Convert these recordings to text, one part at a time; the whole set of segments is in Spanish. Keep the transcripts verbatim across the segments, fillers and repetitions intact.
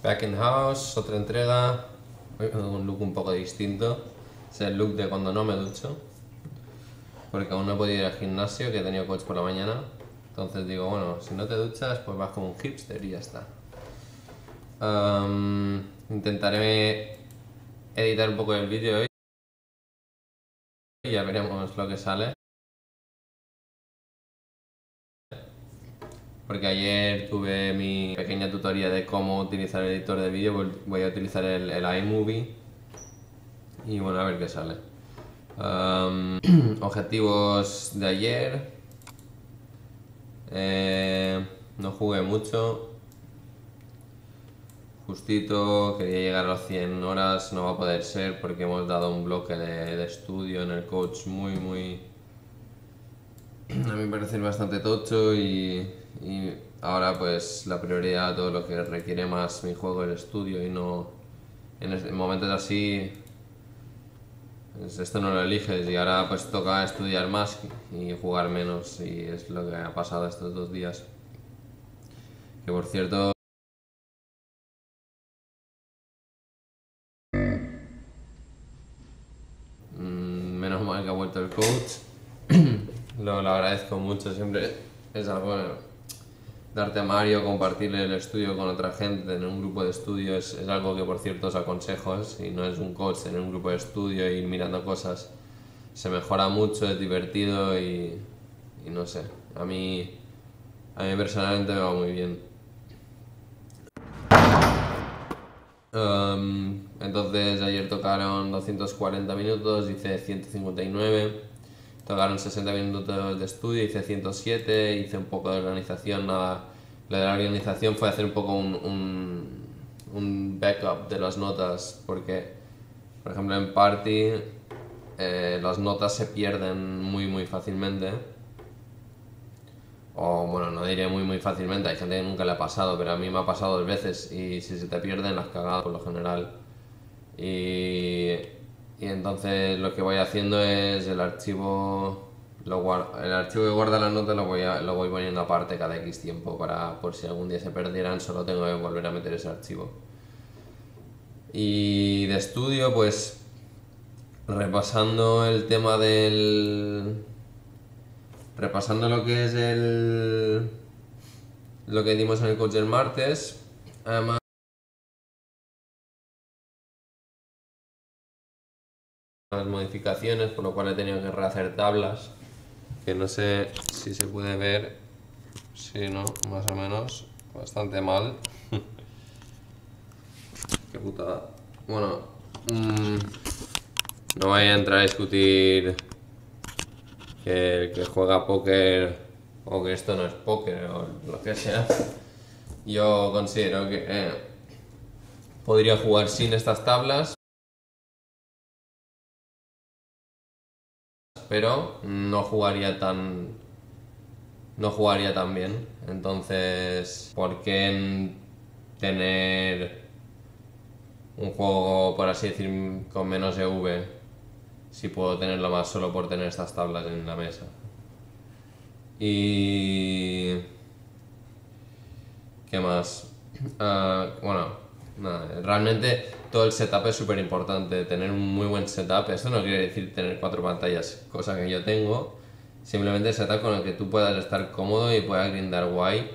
Back in House, otra entrega, un look un poco distinto. Es el look de cuando no me ducho, porque aún no he podido ir al gimnasio, que he tenido coach por la mañana. Entonces digo, bueno, si no te duchas, pues vas como un hipster y ya está. Um, intentaré editar un poco el vídeo hoy y ya veremos lo que sale. Porque ayer tuve mi pequeña tutoría de cómo utilizar el editor de vídeo. Voy a utilizar el, el iMovie y bueno, a ver qué sale. Um, objetivos de ayer. Eh, no jugué mucho. Justito, quería llegar a las cien horas, no va a poder ser porque hemos dado un bloque de, de estudio en el coach muy, muy... A mí me parece bastante tocho y, y ahora pues la prioridad, todo lo que requiere más mi juego, el estudio y no... En, este, en momentos así, pues esto no lo eliges y ahora pues toca estudiar más y jugar menos y es lo que ha pasado estos dos días. Que por cierto... Menos mal que ha vuelto el coach. lo, lo agradezco mucho, siempre es algo... Darte a Mario, compartir el estudio con otra gente, tener un grupo de estudio es, es algo que por cierto os aconsejo, si no es un coach, tener un grupo de estudio y ir mirando cosas se mejora mucho, es divertido y, y no sé, a mí, a mí personalmente me va muy bien. Um, entonces ayer tocaron doscientos cuarenta minutos, hice ciento cincuenta y nueve, tocaron sesenta minutos de estudio, hice ciento siete, hice un poco de organización, nada, lo de la organización fue hacer un poco un, un, un backup de las notas, porque por ejemplo en Party eh, las notas se pierden muy muy fácilmente. O bueno, no diré muy muy fácilmente, hay gente que nunca le ha pasado, pero a mí me ha pasado dos veces y si se te pierden las cagadas por lo general. Y, y entonces lo que voy haciendo es el archivo, lo guardo, el archivo que guarda las notas lo voy, a, lo voy poniendo aparte cada X tiempo para por si algún día se perdieran, solo tengo que volver a meter ese archivo. Y de estudio, pues repasando el tema del... Repasando lo que es el... lo que dimos en el coach el martes, además las modificaciones, por lo cual he tenido que rehacer tablas, que no sé si se puede ver, si no, más o menos, bastante mal. Qué putada. Bueno, mmm, no voy a entrar a discutir que el que juega póker o que esto no es póker o lo que sea. Yo considero que eh, podría jugar sin estas tablas, pero no jugaría tan no jugaría tan bien. Entonces, ¿por qué tener un juego, por así decir, con menos E V si puedo tenerlo más solo por tener estas tablas en la mesa? Y... ¿qué más? Uh, bueno, nada, realmente todo el setup es súper importante, tener un muy buen setup. Esto no quiere decir tener cuatro pantallas, cosa que yo tengo. Simplemente el setup con el que tú puedas estar cómodo y puedas grindar guay.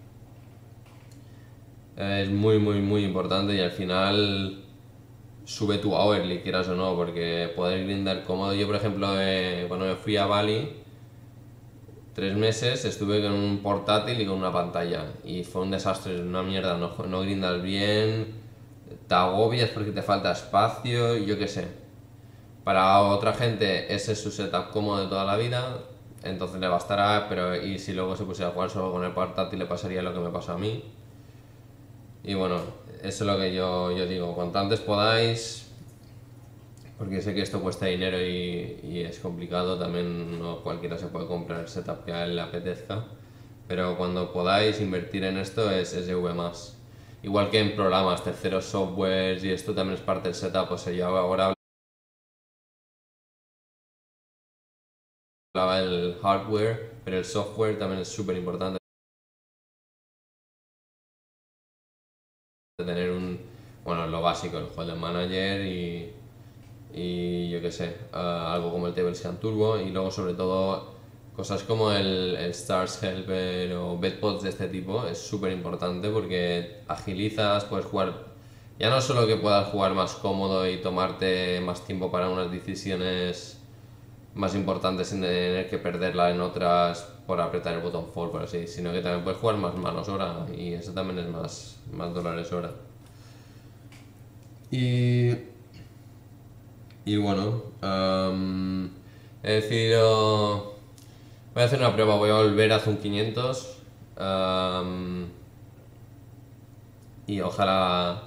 Es muy, muy, muy importante y al final sube tu hourly, quieras o no, porque poder grindar cómodo. Yo, por ejemplo, eh, cuando me fui a Bali, tres meses estuve con un portátil y con una pantalla y fue un desastre, una mierda, no, no grindas bien, te agobias porque te falta espacio y yo qué sé. Para otra gente ese es su setup cómodo de toda la vida, entonces le bastará, pero y si luego se pusiera a jugar solo con el portátil le pasaría lo que me pasa a mí. Y bueno, eso es lo que yo, yo digo, cuanto antes podáis, porque sé que esto cuesta dinero y, y es complicado, también no cualquiera se puede comprar el setup que a él le apetezca, pero cuando podáis invertir en esto es S V más. Igual que en programas, terceros softwares y esto también es parte del setup, o sea, yo ahora hablaba del hardware, pero el software también es súper importante. tener un, bueno, lo básico, el Holder Manager y, y yo qué sé, uh, algo como el Tablescan Turbo, y luego sobre todo cosas como el, el Stars Helper o Bedpods de este tipo es súper importante porque agilizas, puedes jugar, ya no solo que puedas jugar más cómodo y tomarte más tiempo para unas decisiones más importantes sin tener que perderla en otras por apretar el botón fold, por así, sino que también puedes jugar más manos hora y eso también es más, más dólares hora. Y, y bueno, um, he decidido, voy a hacer una prueba, voy a volver a Zoom quinientos um, y ojalá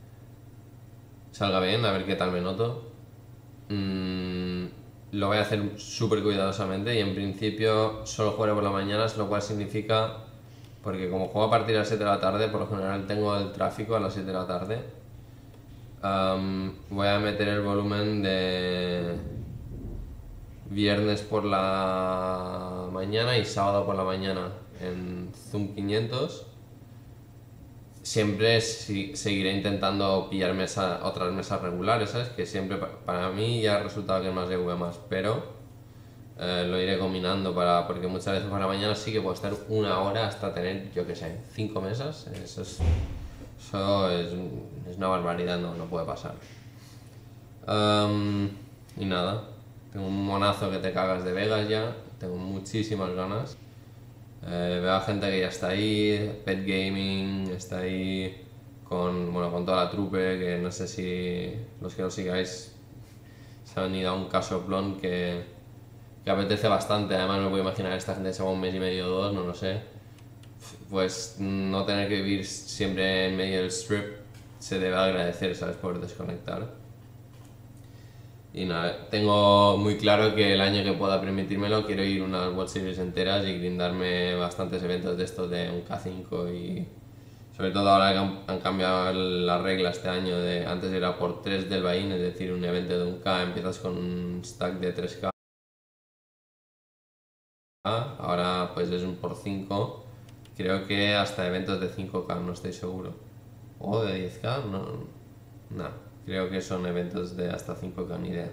salga bien, a ver qué tal me noto. Mm, lo voy a hacer súper cuidadosamente y en principio solo jugaré por las mañanas, lo cual significa, porque como juego a partir de las siete de la tarde, por lo general tengo el tráfico a las siete de la tarde, um, voy a meter el volumen de viernes por la mañana y sábado por la mañana en Zoom quinientos. Siempre si, seguiré intentando pillar mesa, otras mesas regulares, ¿sabes? Que siempre para mí ya ha resultado que es más de V más, pero eh, lo iré combinando para, porque muchas veces por la mañana sí que puedo estar una hora hasta tener, yo que sé, cinco mesas. Eso es, eso es, es una barbaridad, no, no puede pasar. Um, y nada, tengo un monazo que te cagas de Vegas ya, tengo muchísimas ganas. Eh, veo a gente que ya está ahí, Pet Gaming está ahí con, bueno, con toda la trupe, que no sé si los que lo sigáis se han ido a un casoplón que, que apetece bastante. Además me puedo imaginar esta gente se va un mes y medio o dos, no lo sé. Pues no tener que vivir siempre en medio del strip se debe agradecer, ¿sabes? Por desconectar. Y nada, tengo muy claro que el año que pueda permitírmelo quiero ir unas World Series enteras y grindarme bastantes eventos de estos de un K cinco y sobre todo ahora que han, han cambiado la regla este año de antes era por tres del buy-in, es decir, un evento de un K empiezas con un stack de tres K, ahora pues es un por cinco, creo que hasta eventos de cinco K, no estoy seguro, o de diez K, no, no. Creo que son eventos de hasta cinco K, ni idea.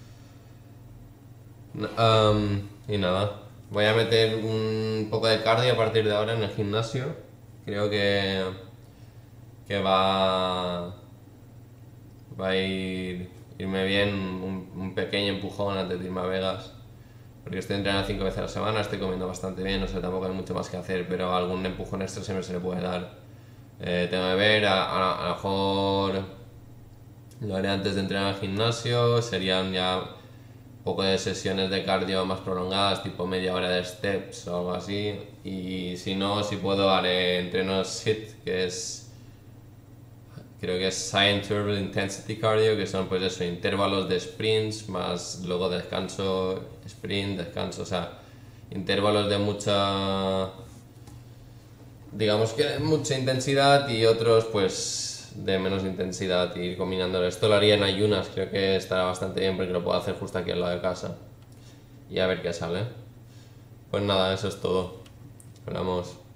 Um, y nada, voy a meter un poco de cardio a partir de ahora en el gimnasio. Creo que, que va, va a ir, irme bien un, un pequeño empujón antes de irme a Vegas. Porque estoy entrenando cinco veces a la semana, estoy comiendo bastante bien, no sé, tampoco hay mucho más que hacer, pero algún empujón extra siempre se le puede dar. Eh, tengo que ver, a, a, a lo mejor lo haré antes de entrenar al gimnasio, serían ya un poco de sesiones de cardio más prolongadas, tipo media hora de steps o algo así. Y si no, si puedo, haré entrenos H I I T, que es, creo que es High Interval Intensity Cardio, que son pues eso, intervalos de sprints, más luego descanso, sprint, descanso, o sea, intervalos de mucha, digamos que mucha intensidad y otros pues de menos intensidad y ir combinándolo. Esto lo haría en ayunas, creo que estará bastante bien porque lo puedo hacer justo aquí al lado de casa y a ver qué sale. Pues nada, eso es todo. Esperamos.